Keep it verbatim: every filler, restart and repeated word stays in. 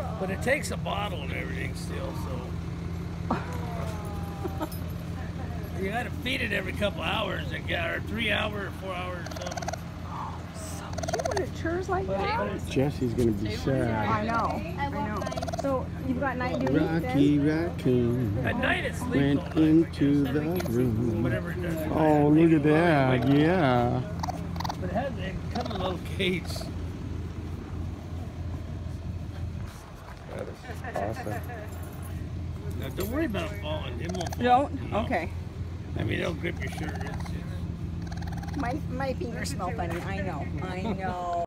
But it takes a bottle and everything still, so. You gotta feed it every couple hours, or three hours, or four hours, or something. Oh, so cute when it churs like that. Jesse's gonna be sad. I know, I know. So you've got night duty Rocky then? Raccoon At night it sleeps went all night, into the room. whatever it does. Oh, look at that! Yeah. But it has it comes in a little cage. That is awesome. Now, don't worry about it falling. It won't fall. Don't? No. Okay. I mean, it'll grip your shirt. It's, it's... My, my fingers smell funny. I know. I know.